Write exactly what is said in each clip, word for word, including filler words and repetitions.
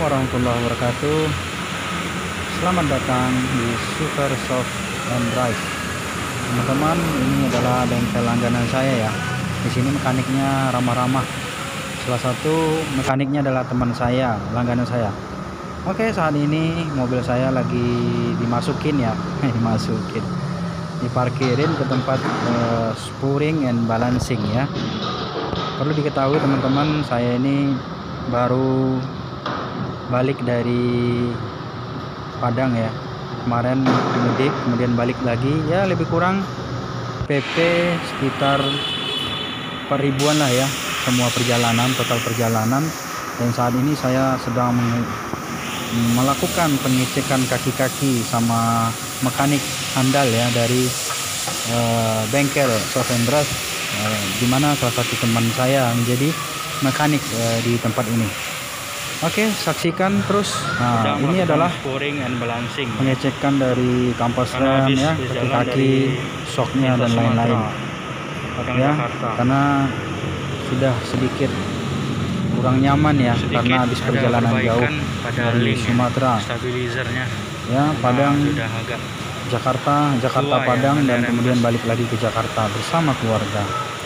warahmatullahi wabarakatuh. Selamat datang di Super Soft and Drive. Teman-teman, ini adalah bengkel langganan saya ya. Di sini mekaniknya ramah-ramah. Salah satu mekaniknya adalah teman saya, langganan saya. Oke, saat ini mobil saya lagi dimasukin ya, dimasukin, diparkirin ke tempat uh, spurring and balancing ya. Perlu diketahui teman-teman, saya ini baru balik dari Padang ya. Kemarin mudik, kemudian balik lagi ya, lebih kurang P P sekitar empat ribuan lah ya, semua perjalanan, total perjalanan. Dan saat ini saya sedang melakukan pengecekan kaki-kaki sama mekanik handal ya dari uh, bengkel Soft and Drive, uh, dimana salah satu teman saya menjadi mekanik uh, di tempat ini. Oke, saksikan terus. Nah, ini adalah and balancing, pengecekan dari kampas rem ya, kaki-kaki, shocknya dan lain-lain ya, karena sudah sedikit kurang nyaman ya, sedikit karena habis perjalanan jauh dari Sumatera stabilizernya ya, Padang, nah, sudah agak Jakarta, Jakarta Padang ya, dan kemudian balik lagi ke Jakarta bersama keluarga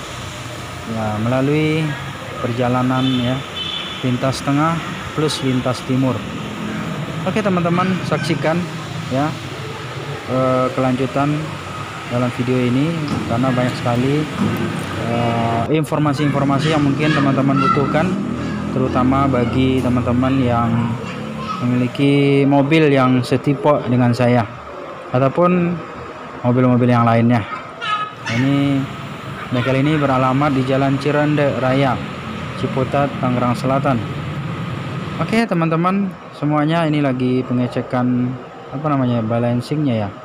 ya, melalui perjalanan ya lintas tengah plus lintas timur. Oke teman-teman, saksikan ya eh, kelanjutan dalam video ini, karena banyak sekali informasi-informasi eh, yang mungkin teman-teman butuhkan, terutama bagi teman-teman yang memiliki mobil yang setipe dengan saya ataupun mobil-mobil yang lainnya. Ini bengkel ini beralamat di Jalan Cirende Raya, Ciputat, Tangerang Selatan. Oke teman-teman semuanya, ini lagi pengecekan apa namanya, balancingnya ya,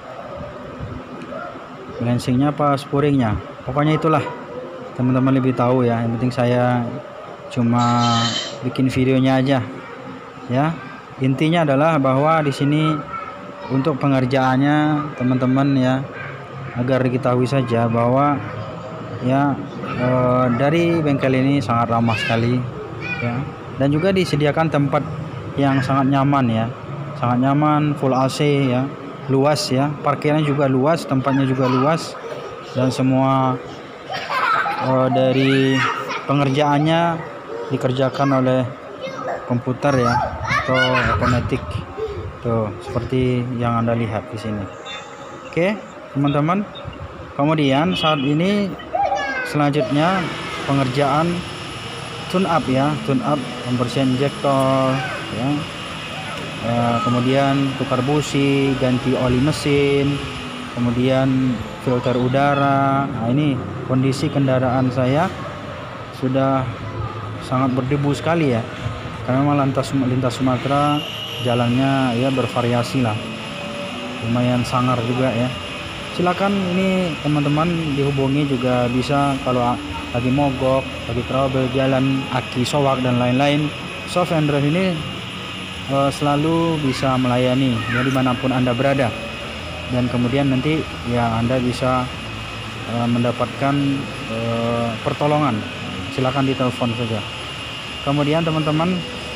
balancingnya apa spuringnya, pokoknya itulah teman-teman lebih tahu ya. Yang penting saya cuma bikin videonya aja ya. Intinya adalah bahwa di sini untuk pengerjaannya teman-teman ya, agar diketahui saja bahwa ya eh, dari bengkel ini sangat ramah sekali ya, dan juga disediakan tempat yang sangat nyaman ya, sangat nyaman, full A C ya, luas ya, parkirnya juga luas, tempatnya juga luas, dan semua uh, dari pengerjaannya dikerjakan oleh komputer ya, atau otomatis tuh seperti yang Anda lihat di sini. Oke teman-teman, kemudian saat ini selanjutnya pengerjaan tune up ya, tune up, pembersihan injektor ya, e, kemudian tukar busi, ganti oli mesin, kemudian filter udara. Nah, ini kondisi kendaraan saya sudah sangat berdebu sekali ya, karena memang lintas lintas Sumatera jalannya ya bervariasi lah, lumayan sangar juga ya. Silakan ini teman-teman dihubungi juga bisa kalau lagi mogok, lagi trouble jalan, aki, sowak dan lain-lain. Soft and Drive ini uh, selalu bisa melayani ya dimanapun Anda berada, dan kemudian nanti ya Anda bisa uh, mendapatkan uh, pertolongan. Silakan ditelepon saja. Kemudian teman-teman,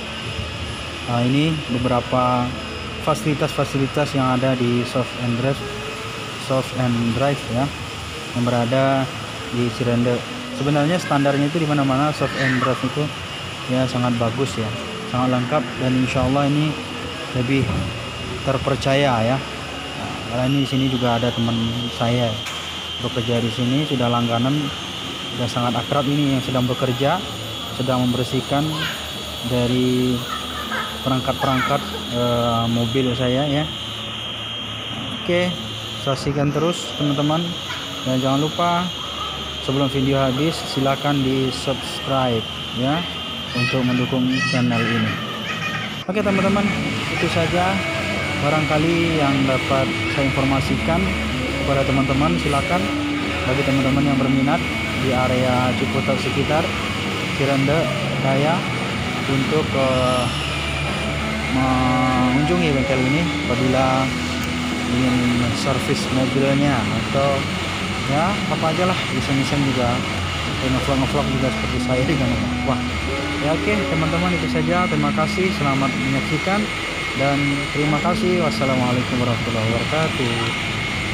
nah ini beberapa fasilitas-fasilitas yang ada di Soft and Drive, Soft and Drive ya, yang berada di Cirende. Sebenarnya standarnya itu di mana-mana Soft and Drive itu ya sangat bagus ya, sangat lengkap, dan insya Allah ini lebih terpercaya ya. Nah, karena ini di sini juga ada teman saya bekerja di sini, sudah langganan, sudah sangat akrab, ini yang sedang bekerja, sedang membersihkan dari perangkat-perangkat e, mobil saya ya. Oke, saksikan terus teman-teman, dan jangan lupa sebelum video habis silakan di subscribe ya untuk mendukung channel ini. Oke teman-teman, itu saja barangkali yang dapat saya informasikan kepada teman-teman. Silakan bagi teman-teman yang berminat di area Ciputat sekitar Cirende Raya untuk uh, mengunjungi bengkel ini apabila ingin servis mobilnya, atau ya apa aja lah, bisa-bisa juga ngevlog ngevlog juga seperti saya dengan wah Ya oke teman-teman, itu saja. Terima kasih, selamat menyaksikan dan terima kasih. Wassalamualaikum warahmatullahi wabarakatuh.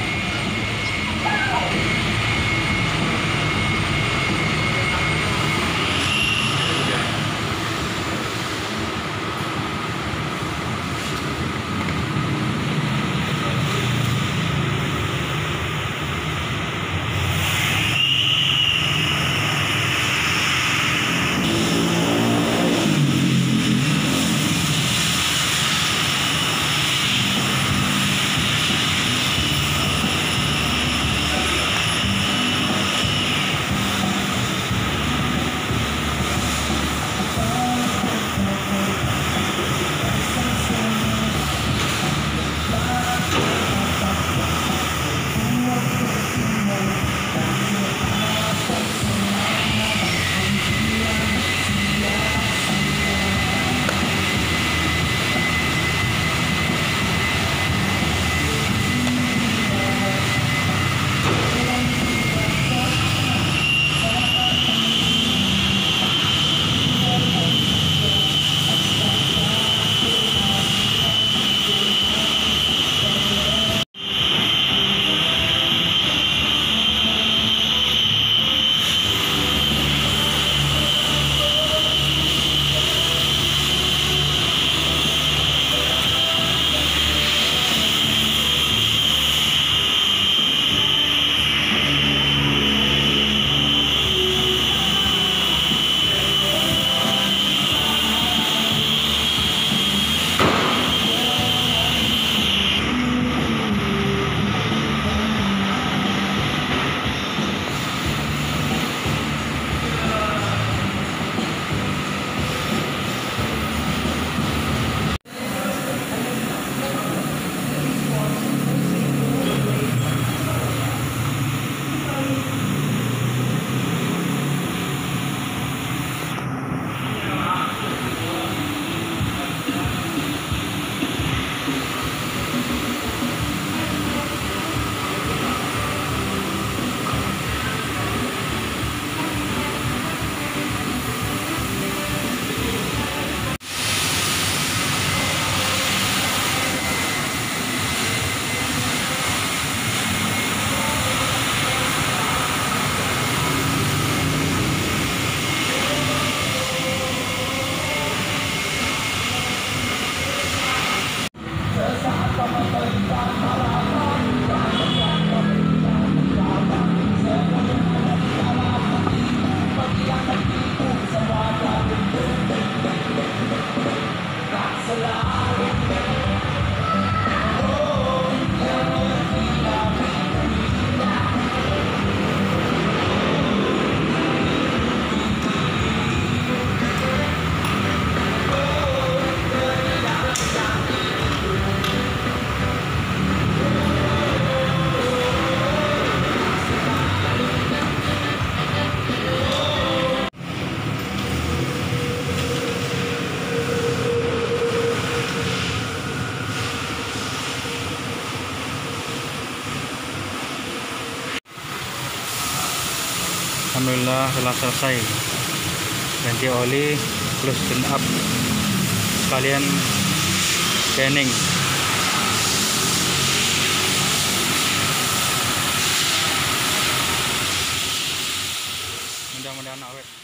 Alhamdulillah telah selesai ganti oli plus tune up sekalian scanning. Mudah-mudahan awet.